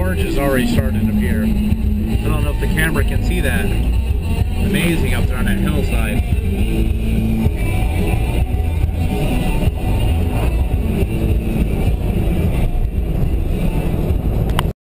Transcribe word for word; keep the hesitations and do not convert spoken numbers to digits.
orange is already starting to appear. I don't know if the camera can see that. Amazing up there on that hillside.